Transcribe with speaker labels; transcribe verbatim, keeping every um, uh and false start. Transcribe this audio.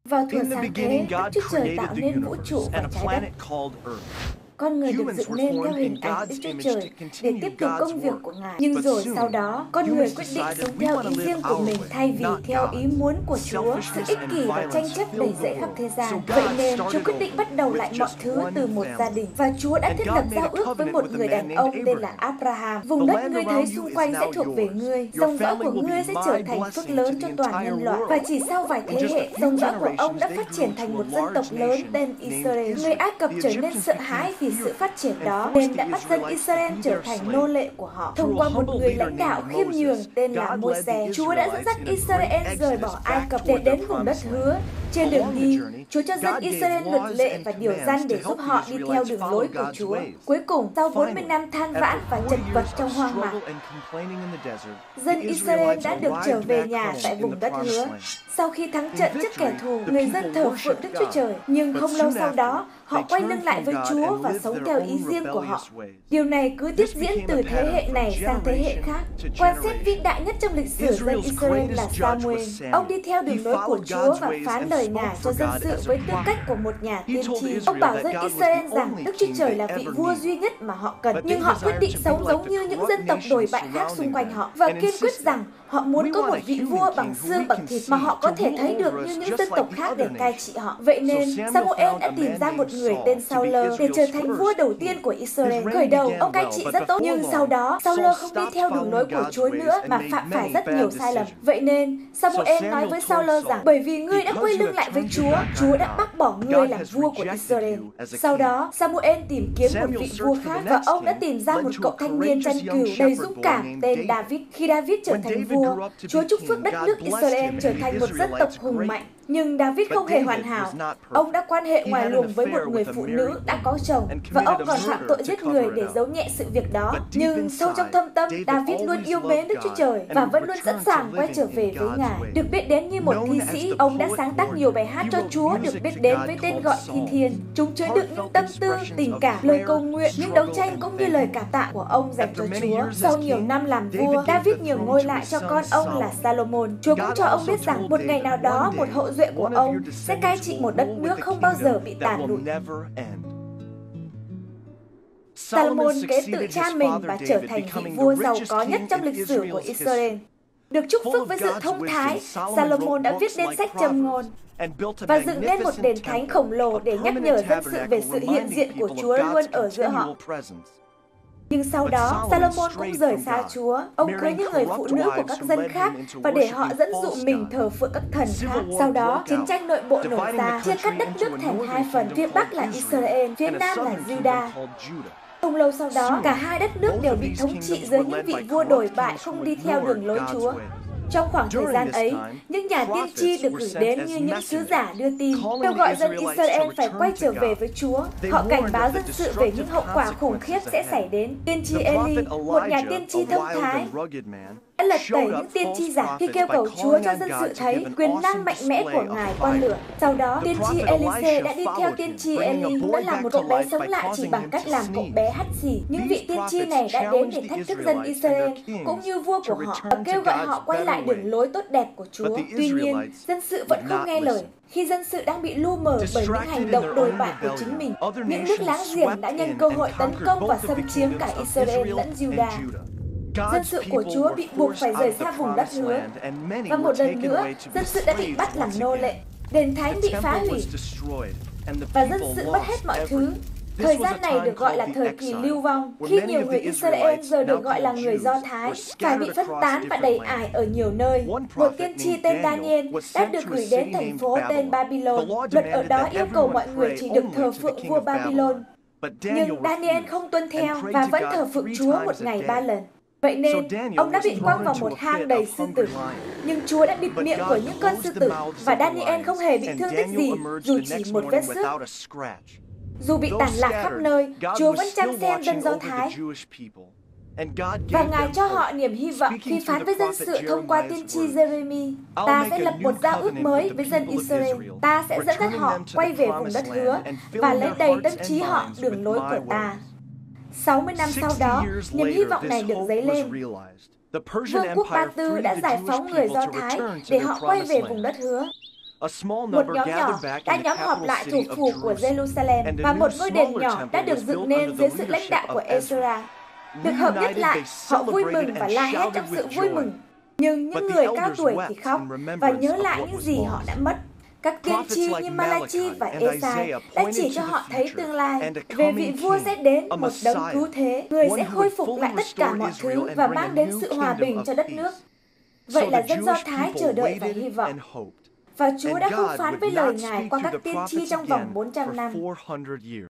Speaker 1: Vào thuở sáng thế, Đức Chúa Trời tạo nên vũ trụ và trái đất. Con người được dựng nên theo hình ảnh Đức Chúa Trời để tiếp tục công việc của Ngài. Nhưng rồi sau đó, con người quyết định sống theo ý riêng của mình thay vì theo ý muốn của Chúa. Sự ích kỷ và tranh chấp đầy dẫy khắp thế gian. Vậy nên, Chúa quyết định bắt đầu lại mọi thứ từ một gia đình. Và Chúa đã thiết lập giao ước với một người đàn ông tên là Abraham. Vùng đất ngươi thấy xung quanh sẽ thuộc về ngươi. Dòng dõi của ngươi sẽ trở thành phước lớn cho toàn nhân loại. Và chỉ sau vài thế hệ, dòng dõi của ông đã phát triển thành một dân tộc lớn tên Israel. Người Ai Cập trở nên sợ hãi vì sự phát triển đó nên đã bắt dân Israel trở thành nô lệ của họ. Thông qua một người lãnh đạo khiêm nhường tên là Môi-se, Chúa đã dẫn dắt Israel rời bỏ Ai Cập để đến vùng đất hứa. Trên đường đi, Chúa cho dân Israel luật lệ và điều răn để giúp họ đi theo đường lối của Chúa. Cuối cùng, sau bốn mươi năm than vãn và chật vật trong hoang mạc, dân Israel đã được trở về nhà tại vùng đất hứa. Sau khi thắng trận trước kẻ thù, người dân thờ phượng Đức Chúa Trời. Nhưng không lâu sau đó, họ quay lưng lại với Chúa và sống theo ý riêng của họ. Điều này cứ tiếp diễn từ thế hệ này sang thế hệ khác. Quan xét vĩ đại nhất trong lịch sử dân Israel là Samuel. Ông đi theo đường lối của Chúa và phán lời Ngài cho dân sự với tư cách của một nhà tiên tri. Ông bảo dân Israel rằng Đức Chúa Trời là vị vua duy nhất mà họ cần. Nhưng họ quyết định sống giống như những dân tộc đồi bại khác xung quanh họ và kiên quyết rằng họ muốn có một vị vua bằng xương bằng thịt mà họ có thể thấy được như những dân tộc khác để cai trị họ. Vậy nên, Samuel đã tìm ra một người tên Saul để trở thành vua đầu tiên của Israel. Khởi đầu, ông cai trị rất tốt, nhưng sau đó, Saul không đi theo đường lối của Chúa nữa mà phạm phải rất nhiều sai lầm. Vậy nên, Samuel nói với Saul rằng, bởi vì ngươi đã quay lưng lại với Chúa, Chúa đã bác bỏ ngươi làm vua của Israel. Sau đó, Samuel tìm kiếm một vị vua khác và ông đã tìm ra một cậu thanh niên chăn cừu đầy dũng cảm tên David. Khi David trở thành vua, Chúa chúc phước đất nước Israel trở thành một dân tộc hùng mạnh. Nhưng David không hề hoàn hảo. Ông đã quan hệ ngoài luồng với một người phụ nữ đã có chồng và ông còn phạm tội giết người để giấu nhẹ sự việc đó. Nhưng sâu trong thâm tâm, David luôn yêu mến Đức Chúa Trời và vẫn luôn sẵn sàng quay trở về với Ngài. Được biết đến như một thi sĩ, ông đã sáng tác nhiều bài hát cho Chúa được biết đến với tên gọi Thi Thiên. Chúng chứa đựng những tâm tư, tình cảm, lời cầu nguyện, những đấu tranh cũng như lời cảm tạ của ông dành cho Chúa. Sau nhiều năm làm vua, David nhường ngôi lại cho con ông là Salomon. Chúa cũng cho ông biết rằng một ngày nào đó một hậu duệ của ông sẽ cai trị một đất nước không bao giờ bị tàn lụi. Salomon kế tự cha mình và trở thành vị vua giàu có nhất trong lịch sử của Israel. Được chúc phước với sự thông thái, Salomon đã viết nên sách Châm ngôn và dựng nên một đền thánh khổng lồ để nhắc nhở dân sự về sự hiện diện của Chúa luôn ở giữa họ. Nhưng sau đó, Salomon cũng rời xa Chúa. Ông cưới những người phụ nữ của các dân khác và để họ dẫn dụ mình thờ phượng các thần khác. Sau đó, chiến tranh nội bộ nổ ra, chia cắt đất nước thành hai phần, phía Bắc là Israel, phía Nam là Judah. Không lâu sau đó, cả hai đất nước đều bị thống trị dưới những vị vua đồi bại không đi theo đường lối Chúa. Trong khoảng thời gian ấy, những nhà tiên tri được gửi đến như những sứ giả đưa tin, kêu gọi dân Israel phải quay trở về với Chúa. Họ cảnh báo dân sự về những hậu quả khủng khiếp sẽ xảy đến. Tiên tri Eli, một nhà tiên tri thông thái, đã lật tẩy những tiên tri giả khi kêu cầu Chúa cho dân sự thấy quyền năng mạnh mẽ của Ngài qua lửa. Sau đó, tiên tri Elise đã đi theo tiên tri Eli, đã làm một cậu bé sống lại chỉ bằng cách làm cậu bé hắt xì. Những vị tiên tri này đã đến để thách thức dân Israel cũng như vua của họ và kêu gọi họ quay lại đường lối tốt đẹp của Chúa. Tuy nhiên, dân sự vẫn không nghe lời. Khi dân sự đang bị lu mờ bởi những hành động đồi bại của chính mình, những nước láng giềng đã nhân cơ hội tấn công và xâm chiếm cả Israel lẫn Judah. Dân sự của Chúa bị buộc phải rời xa vùng đất hứa. Và một lần nữa, dân sự đã bị bắt làm nô lệ. Đền thánh bị phá hủy. Và dân sự mất hết mọi thứ. Thời gian này được gọi là thời kỳ lưu vong, khi nhiều người Israel giờ được gọi là người Do Thái, phải bị phân tán và đầy ải ở nhiều nơi. Một tiên tri tên Daniel đã được gửi đến thành phố tên Babylon. Luật ở đó yêu cầu mọi người chỉ được thờ phượng vua Babylon. Nhưng Daniel không tuân theo và vẫn thờ phượng Chúa một ngày ba lần. Vậy nên, ông đã bị quăng vào một hang đầy sư tử. Nhưng Chúa đã bịt miệng của những con sư tử và Daniel không hề bị thương tích gì dù chỉ một vết xước. Dù bị tàn lạc khắp nơi, Chúa vẫn chăm xem dân Do Thái. Và Ngài cho họ niềm hy vọng khi phán với dân sự thông qua tiên tri Jeremy. Ta sẽ lập một giao ước mới với dân Israel. Ta sẽ dẫn dắt họ quay về vùng đất hứa và lấy đầy tâm trí họ đường lối của ta. sáu mươi năm sau đó, niềm hy vọng này được dấy lên. Vương quốc Ba Tư đã giải phóng người Do Thái để họ quay về vùng đất hứa. Một nhóm nhỏ đã nhóm họp lại thủ phủ của Jerusalem và một ngôi đền nhỏ đã được dựng nên dưới sự lãnh đạo của Ezra. Được hợp nhất lại, họ vui mừng và la hét trong sự vui mừng. Nhưng những người cao tuổi thì khóc và nhớ lại những gì họ đã mất. Các tiên tri như Malachi và Esai đã chỉ cho họ thấy tương lai về vị vua sẽ đến, một đấng cứu thế, người sẽ khôi phục lại tất cả mọi thứ và mang đến sự hòa bình cho đất nước. Vậy là dân Do Thái chờ đợi và hy vọng. Và Chúa đã không phán với lời Ngài qua các tiên tri trong vòng bốn trăm năm.